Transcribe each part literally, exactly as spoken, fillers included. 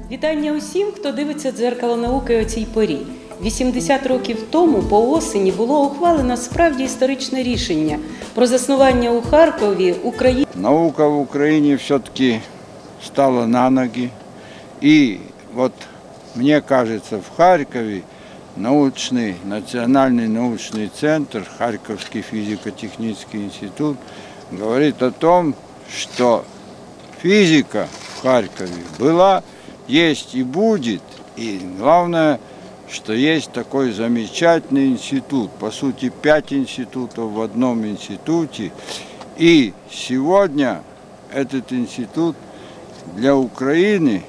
Вітання усім, хто дивиться «Дзеркало науки» о цій порі. вісімдесят років тому по осені було ухвалено справді історичне рішення про заснування у Харкові України. Наука в Украине все-таки стала на ноги. И вот мне кажется, в Харькове научный, национальный научный центр, Харьковский физико-технический институт, говорит о том, что физика в Харькове была, есть и будет. И главное, что есть такой замечательный институт. По сути, пять институтов в одном институте. И сегодня этот институт для Украины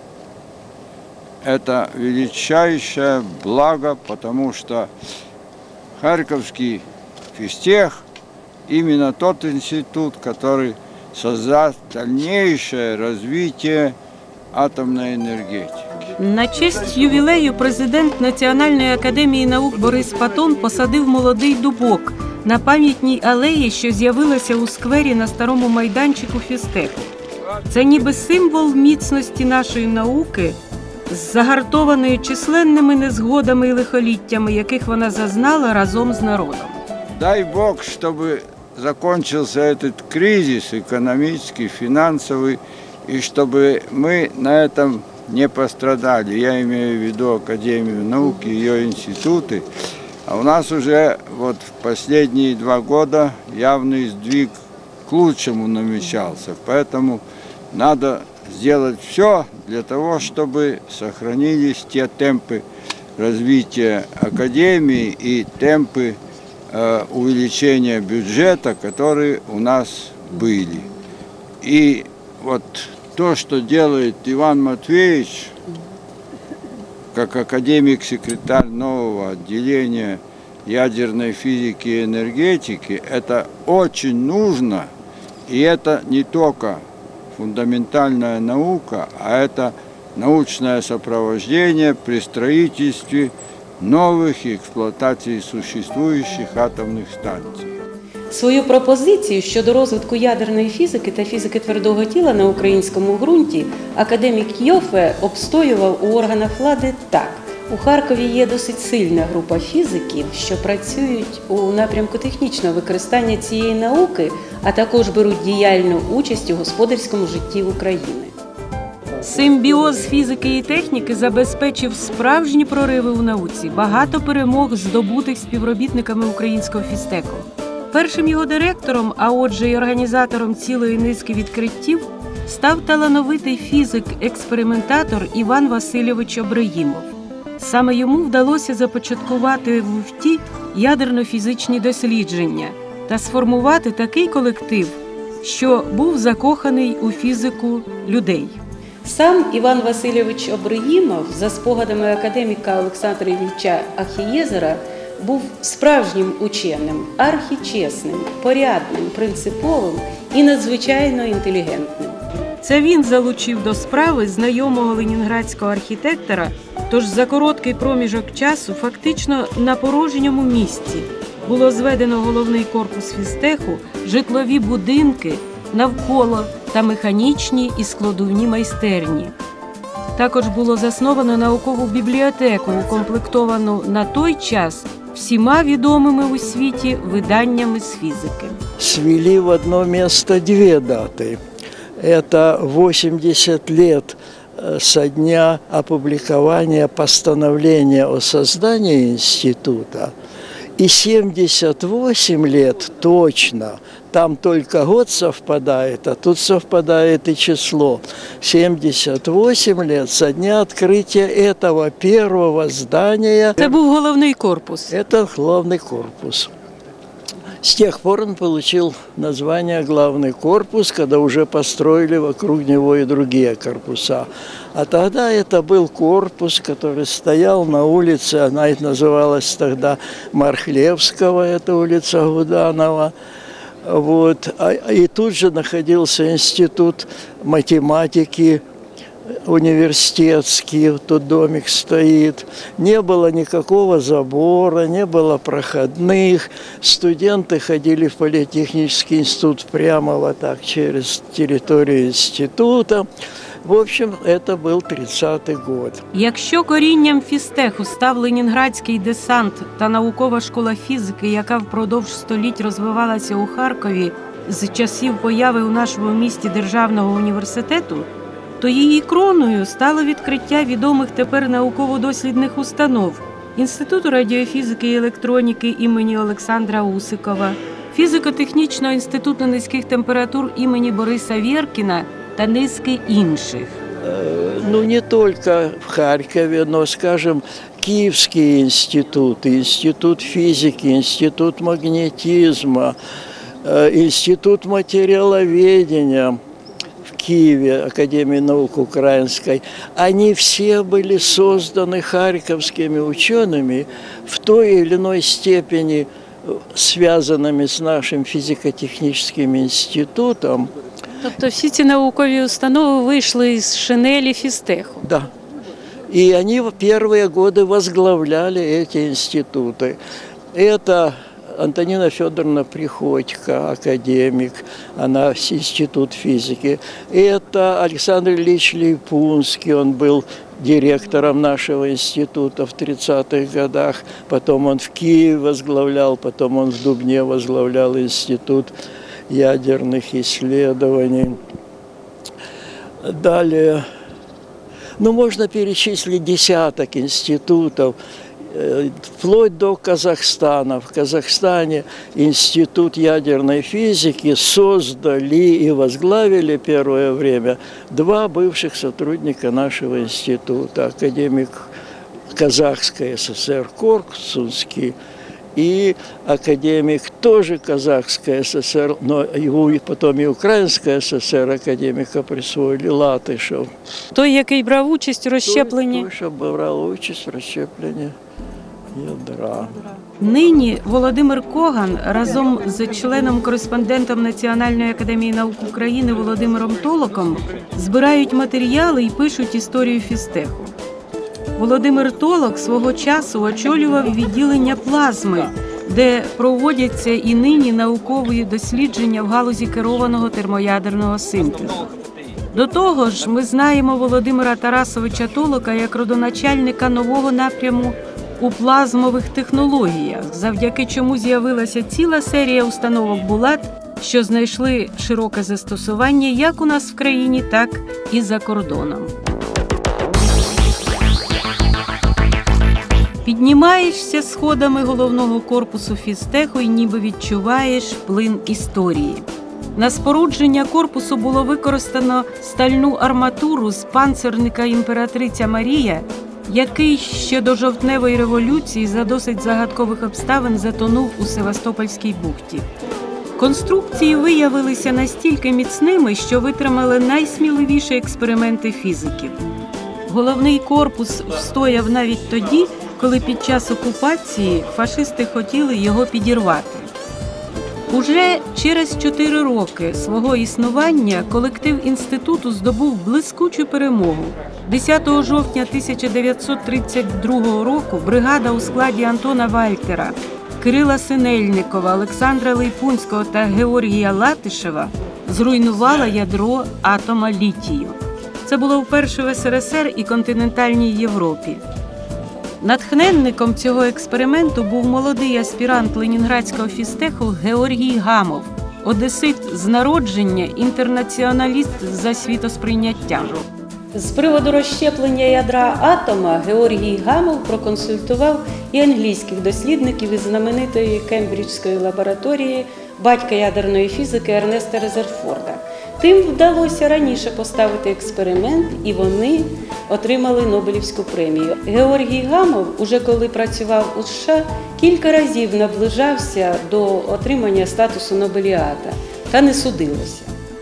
это величайшее благо, потому что Харьковский физтех именно тот институт, который создаст дальнейшее развитие атомной енергетики. На честь ювілею президент Національної академії наук Борис Патон посадив молодий дубок на пам'ятній алеї, що з'явилася у сквері на старому майданчику фізтеху. Це ніби символ міцності нашої науки, загартованої численними незгодами і лихоліттями, яких вона зазнала разом з народом. Дай Бог, чтобы закончился этот кризис экономический, финансовый, и чтобы мы на этом не пострадали. Я имею в виду Академию науки, ее институты. А у нас уже вот в последние два года явный сдвиг к лучшему намечался. Поэтому надо сделать все для того, чтобы сохранились те темпы развития Академии и темпы э, увеличения бюджета, которые у нас были. И вот то, что делает Иван Матвеевич, как академик-секретарь нового отделения ядерной физики и энергетики, это очень нужно, и это не только фундаментальная наука, а это научное сопровождение при строительстве новых и эксплуатации существующих атомных станций. Свою пропозицію щодо розвитку ядерної фізики та фізики твердого тіла на українському ґрунті академік Йоффе обстоював у органах влади так. У Харкові є досить сильна група фізиків, що працюють у напрямку технічного використання цієї науки, а також беруть діяльну участь у господарському житті України. Симбіоз фізики і техніки забезпечив справжні прориви у науці, багато перемог, здобутих співробітниками українського фізтеху. Першим його директором, а отже й організатором цілої низки відкриттів, став талановитий фізик-експериментатор Іван Васильович Обриїмов. Саме йому вдалося започаткувати в УФТі ядерно-фізичні дослідження та сформувати такий колектив, що був закоханий у фізику людей. Сам Іван Васильович Обриїмов, за спогадами академіка Олександра Ілліча Ахієзера, був справжнім ученим, архічесним, порядним, принциповим і надзвичайно інтелігентним. Це він залучив до справи знайомого ленінградського архітектора, тож за короткий проміжок часу, фактично на порожньому місці, було зведено головний корпус фізтеху, житлові будинки навколо та механічні і складовні майстерні. Також було засновано наукову бібліотеку, укомплектовану на той час всіма відомими у світі виданнями з фізики. Свели в одно место две даты. Это восемьдесят лет со дня опубликования постановления о создании института и семьдесят восемь лет точно. Там только год совпадает, а тут совпадает и число. семьдесят восемь лет со дня открытия этого первого здания. Это был головный корпус. Это главный корпус. С тех пор он получил название «Главный корпус», когда уже построили вокруг него и другие корпуса. А тогда это был корпус, который стоял на улице, она называлась тогда Мархлевского, это улица Гуданова. Вот. И тут же находился институт математики университетский, тут домик стоит. Не было никакого забора, не было проходных. Студенты ходили в политехнический институт прямо вот так через территорию института. В общем, это был тридцатый год. Якщо корінням фізтеху став ленінградський десант та наукова школа фізики, яка впродовж століть розвивалася у Харкові з часів появи у нашому місті Державного університету, то її кроною стало відкриття відомих тепер науково-дослідних установ Інституту радіофізики і електроніки імені Олександра Усикова, Фізико-технічного інституту низьких температур імені Бориса Вєркіна та низки інших. Ну, не только в Харькове, но, скажем, Киевский институт, институт физики, институт магнетизма, институт материаловедения в Киеве, Академии наук Украинской, они все были созданы харьковскими учеными в той или иной степени, связанными с нашим физико-техническим институтом. Тобто всі ці наукові установи вийшли з шинелі фізтеху? Да. И они в первые годы возглавляли эти институты. Это Антонина Федоровна Приходько, академик, она институт физики. Это Александр Ильич Лейпунский, он был директором нашего института в тридцатых годах. Потом он в Киеве возглавлял, потом он в Дубне возглавлял институт ядерных исследований. Далее, ну, можно перечислить десяток институтов, вплоть до Казахстана. В Казахстане институт ядерной физики создали и возглавили первое время два бывших сотрудника нашего института. Академик Казахской ССР Корсунский и академик тоже Казахской ССР, но его потом и Украинская ССР академика присвоили, Латышев. Той, який брав участь у розщепленні? Той, що брав участь в розщепленні ядра. Нині Володимир Коган разом з членом-кореспондентом Національної академії наук України Володимиром Толоком збирають матеріали і пишуть історію фізтеху. Володимир Толок свого часу очолював відділення плазми, де проводяться і нині наукові дослідження в галузі керованого термоядерного синтезу. До того ж, ми знаємо Володимира Тарасовича Толока як родоначальника нового напряму у плазмових технологіях, завдяки чому з'явилася ціла серія установок «Булат», що знайшли широке застосування як у нас в країні, так і за кордоном. Піднімаєшся сходами головного корпусу фізтеху і ніби відчуваєш плин історії. На спорудження корпусу було використано стальну арматуру з панцирника «Імператриця Марія», який ще до жовтневої революції за досить загадкових обставин затонув у Севастопольській бухті. Конструкції виявилися настільки міцними, що витримали найсміливіші експерименти фізиків. Головний корпус встояв навіть тоді, коли під час окупації фашисти хотіли його підірвати. Уже через чотири роки свого існування колектив інституту здобув блискучу перемогу. десятого жовтня тисяча дев'ятсот тридцять другого року бригада у складі Антона Вальтера, Кирила Синельникова, Олександра Лейпунського та Георгія Латишева зруйнувала ядро атома літію. Це було вперше в СРСР і континентальній Європі. Натхненником цього експерименту був молодий аспірант Ленінградського фізтеху Георгій Гамов, одесит з народження, інтернаціоналіст за світосприйняттям. З приводу розщеплення ядра атома Георгій Гамов проконсультував і англійських дослідників із знаменитої Кембриджської лабораторії, батька ядерної фізики Ернеста Резерфорда. Тим вдалося раніше поставити експеримент, і вони отримали Нобелівську премію. Георгій Гамов, уже коли працював у США, кілька разів наближався до отримання статусу Нобеліата, та не судилося.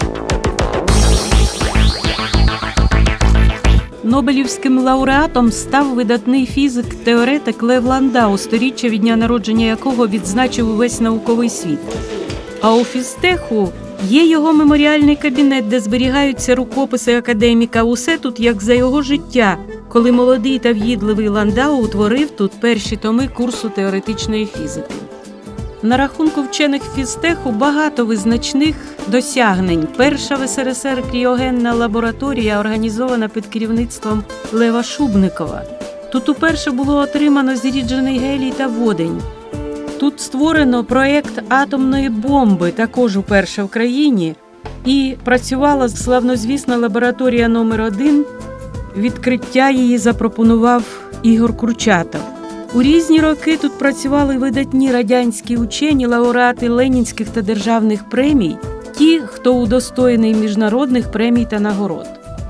Нобелівським лауреатом став видатний фізик-теоретик Лев Ландау, сторіччя від дня народження якого відзначив увесь науковий світ. А у фізтеху є його меморіальний кабінет, де зберігаються рукописи академіка. Усе тут як за його життя, коли молодий та в'їдливий Ландау утворив тут перші томи курсу теоретичної фізики. На рахунку вчених фізтеху багато визначних досягнень. Перша в ес ер ес ер кріогенна лабораторія організована під керівництвом Лева Шубникова. Тут уперше було отримано зріджений гелій та водень. Тут створено проєкт атомної бомби, також уперше в країні, і працювала славнозвісна лабораторія номер один. Відкриття її запропонував Ігор Курчатов. У різні роки тут працювали видатні радянські учені, лауреати ленінських та державних премій, ті, хто удостоєний міжнародних премій та нагород.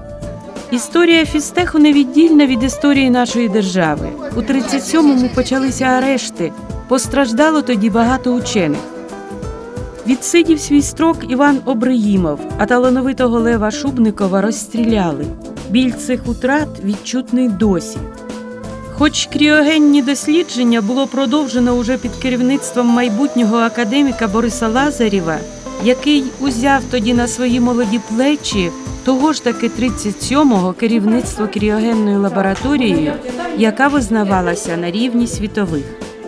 Історія фізтеху невіддільна від історії нашої держави. У тридцять сьомому почалися арешти, постраждало тоді багато учених. Відсидів свій строк Іван Обриїмов, а талановитого Лева Шубникова розстріляли. Біль цих утрат відчутний досі. Хоч кріогенні дослідження було продовжено уже під керівництвом майбутнього академіка Бориса Лазарєва, який узяв тоді на свої молоді плечі того ж таки тридцять сьомого керівництво кріогенною лабораторією, яка визнавалася на рівні світових.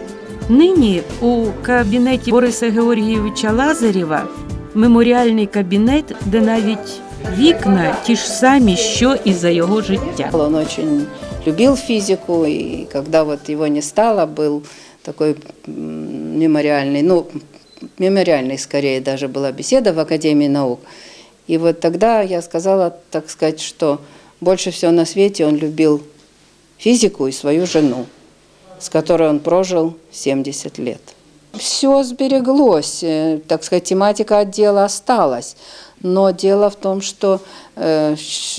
Нині у кабінеті Бориса Георгійовича Лазарєва меморіальний кабінет, де навіть вікна ті ж самі, що і за його життя. Он очень любил физику, и когда вот его не стало, был такой мемориальный, ну, мемориальный скорее даже была беседа в Академии наук. И вот тогда я сказала, так сказать, что больше всего на свете он любил физику и свою жену, с которой он прожил семьдесят лет. Все сбереглось, так сказать, тематика отдела осталась. Но дело в том, что э,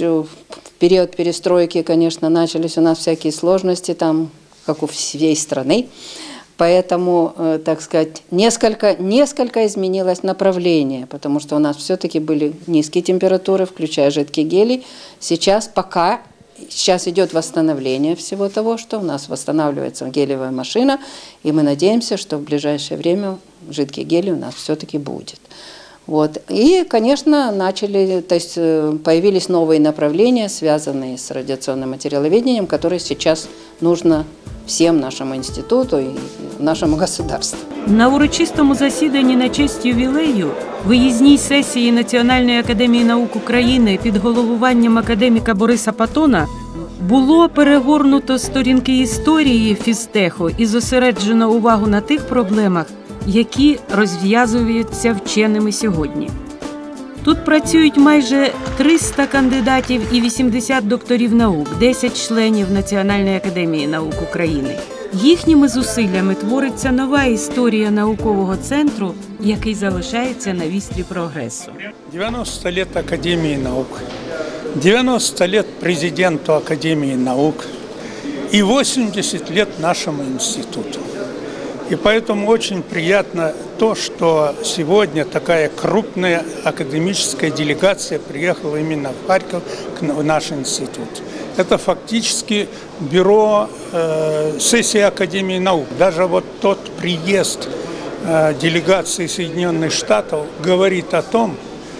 в период перестройки, конечно, начались у нас всякие сложности, там, как у всей страны. Поэтому, э, так сказать, несколько, несколько изменилось направление, потому что у нас все-таки были низкие температуры, включая жидкий гелий. Сейчас пока, сейчас идет восстановление всего того, что у нас восстанавливается гелиевая машина, и мы надеемся, что в ближайшее время жидкий гелий у нас все-таки будет. Вот. И, конечно, начали, то есть появились новые направления, связанные с радиационным материаловедением, которые сейчас нужно всем нашому інституту і нашому государству. На урочистому засіданні на честь ювілею, виїзній сесії Національної академії наук України під головуванням академіка Бориса Патона було перегорнуто сторінки історії фізтеху і зосереджено увагу на тих проблемах, які розв'язуються вченими сьогодні. Тут працюють майже триста кандидатів і вісімдесят докторів наук, десять членів Національної академії наук України. Їхніми зусиллями твориться нова історія наукового центру, який залишається на вістрі прогресу. девяносто лет Академии наук, девяносто лет президенту Академии наук и восемьдесят лет нашему институту. И поэтому очень приятно то, что сегодня такая крупная академическая делегация приехала именно в Харьков, в наш институт. Это фактически бюро э, сессии Академии наук. Даже вот тот приезд э, делегации Соединенных Штатов говорит о том,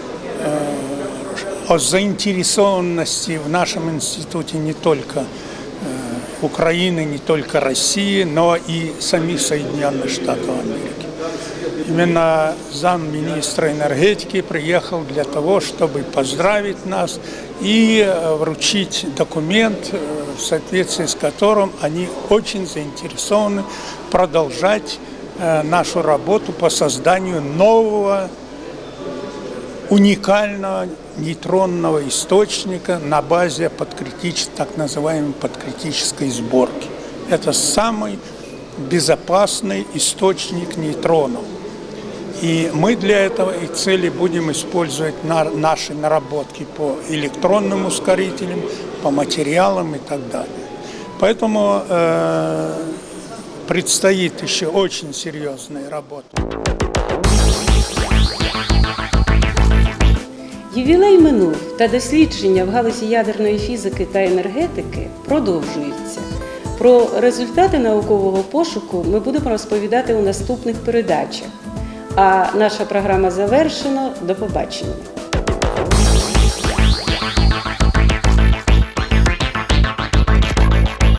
э, о заинтересованности в нашем институте не только Украины, не только России, но и самих Соединенных Штатов Америки. Именно замминистра энергетики приехал для того, чтобы поздравить нас и вручить документ, в соответствии с которым они очень заинтересованы продолжать нашу работу по созданию нового уникального нейтронного источника на базе подкритич... так называемой подкритической сборки. Это самый безопасный источник нейтронов. И мы для этого и цели будем использовать на... наши наработки по электронным ускорителям, по материалам и так далее. Поэтому э... предстоит еще очень серьезная работа. Ювілей минув, та дослідження в галузі ядерної фізики та енергетики продовжуються. Про результати наукового пошуку ми будемо розповідати у наступних передачах. А наша програма завершена. До побачення.